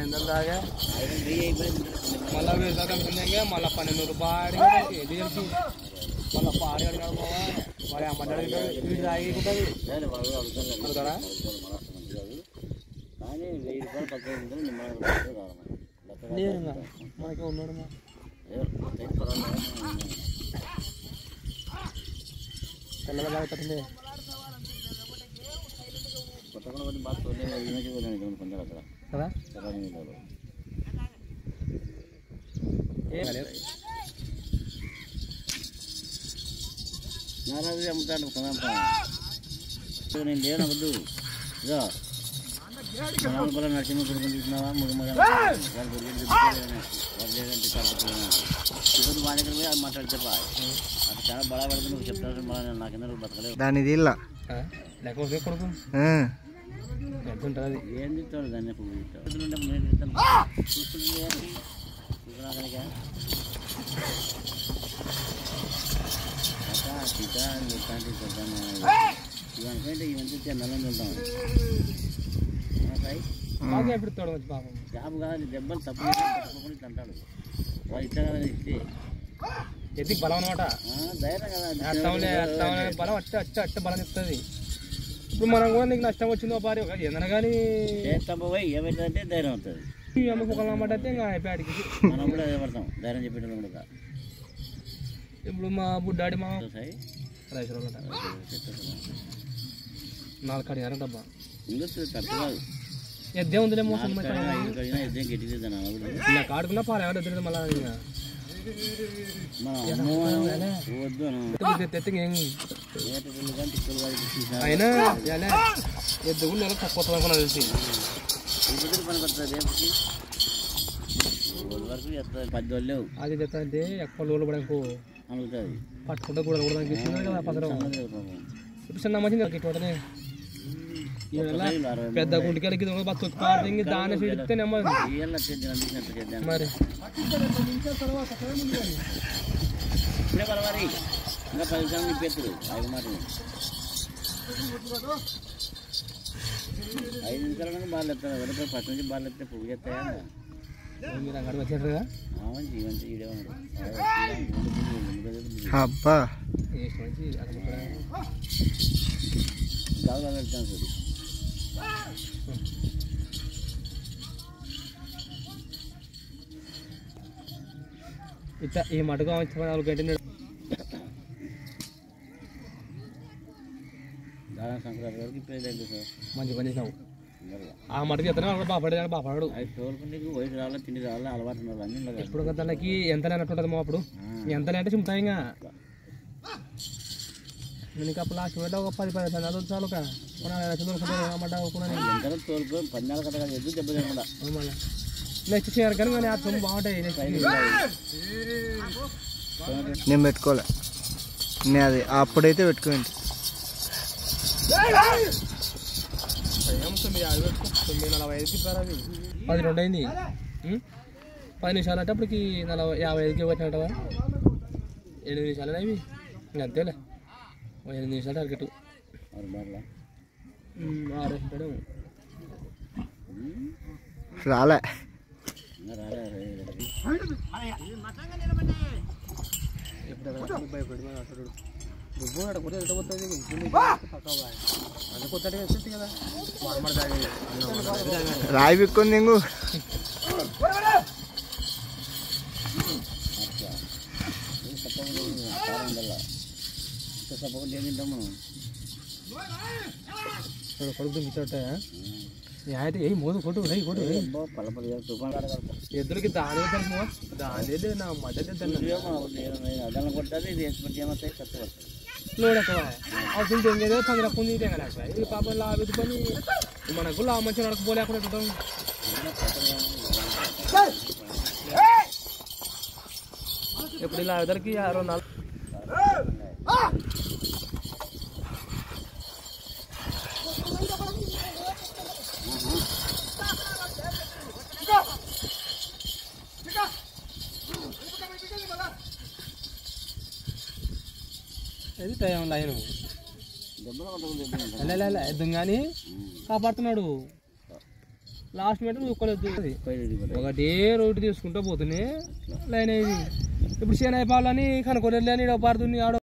500 దాగా మళ్ళీ 1000 కమిషన్ మళ్ళీ 1200 రూపాయలు ఏజెన్సీ మళ్ళీ పాడి అడిగాడు మరి అమ్మ వీడు తాగికుంటుంది అడుగుతాడా లేదు మనకి ఉన్నాడు తెల్లగా తాగుతుంది కదా నారాజు అమ్ముతాను నేను లేనవద్దు ఇదో బల నరసింహ కొడుకుని చూసినావా ఇప్పుడు వాడి దగ్గర పోయి అది మాట్లాడితే అది చాలా బడా పడుతుంది నువ్వు చెప్తాను మళ్ళీ నాకు ఎందుకు బతకలేదు దాని లేకపోతే కొడుకు ఎంత ఉంటుంది ఏం చెప్తాడు దాన్ని చూసుకుంటే సీత ఇవనుకంటే ఇవంతా నెలని వెళ్తాం జాబ్ కాదు దెబ్బలు తప్పకుండా అంటాడు వాడు ఇట్లా కదా ఇస్తే ఎత్తి బలం అనమాట ధైర్యం కదా బలం అట్ట బలం ఇస్తుంది ఇప్పుడు మనం కూడా నీకు నష్టం వచ్చిందో భార్య ఏదైనా కానీ పోయి ఏమైతుందంటే ధైర్యం అవుతుంది అమ్ముకోవాలన్నమాట అయితే ఇంకా అయిపోయాడికి మనం కూడా పడతాం ధైర్యం చెప్పేటప్పుడు కూడా ఇప్పుడు మా బుడ్డాడి మా రైస్ 4 కడిగారు డబ్బా తప్పదు ఎద్దే ఉందిలేమో ఇలా కాడుకున్నా పాలు ఎవరు ఎదురు మళ్ళీ అయినా ఎద్దు కూడా తక్కువ అనుకున్నా తెలిసి అది చెప్తా అంటే ఎక్కువ లోలు పడకు పట్టుకుంటే కూడా కదా పదరం ఇప్పుడు చిన్న మంచిది ఇటువటనే పెద్ద గుంటికెళ్ళకి తొక్కి పాడుతుంది దాన్ని చూడితే నెమ్మది మరి ఇంకా 10 నిమిషాలు నింపేస్తారు 5 మాట 5 నిమిషాలు బాగా ఎత్తారు ఫస్ట్ నుంచి బాగా ఎత్తే పువ్వు చేస్తాయా మీరు అక్కడ వచ్చారుగా అబ్బా ఇట్లా ఈ మటుగా 4 గంటలు సంక్రాంతి వరకు ఇప్పుడు మంచి పని చేసావు ఆ మటుకు ఎత్తనా బాపడాడు బాపడాడు వయసు రావాలి తిండి రావాలి అలవాటు అన్ని ఇప్పుడు తనకి ఎంత లేనట్టుంటుంది మా అప్పుడు ఎంత అంటే చుంటాయి ఇంకా నేను అప్పుడు లాస్ట్ వేట ఒక 10 నెలలు చాలు తోలుకో 14 కథ ఎద్దు దెబ్బ తినకుండా నెక్స్ట్ చేయరు కానీ కానీ ఆ సొమ్ము బాగుంటాయి నేను పెట్టుకోలే నేను అది అప్పుడైతే పెట్టుకోండి 9:45కి అది 12 అయింది 10 నిమిషాలు అంటే అప్పటికి 55కి వచ్చినట్టవా 8 నిమిషాలు ఇవి ఇంకా అంతేలే 8 నిమిషాలు టార్గెట్ 6 రాలే రాయి బిక్కుంది ఇంగు కొడుకు దుంకిచ్చాటాయా అయితే ఏ మోదు కొట్టు రై కొట్టు ఎద్దులకి దాని దాని నా మద్దతు అదనం కొట్టాలి ఇది ఎక్స్పెక్ట్ ఏమవుతాయి కష్టపడతాయి లోడక అవసరం తెంగేదో 10 రూపాయలు తెంగలేక ఇది పాపం లాభి పని మనకు లాభ మంచిగా నడకపోలేకుండా ఎప్పుడు ఇలా ఎదరికి 6 ఇది టైం లైన్ ఎద్దు కానీ కాపాడుతున్నాడు లాస్ట్ మీటర్ దుక్కలేదు ఒకటే రోడ్డు తీసుకుంటూ పోతున్నాయి లైన్ అయింది ఇప్పుడు శనగ పాలని కనుక్కోలేదు అని పారుతుంది ఆడ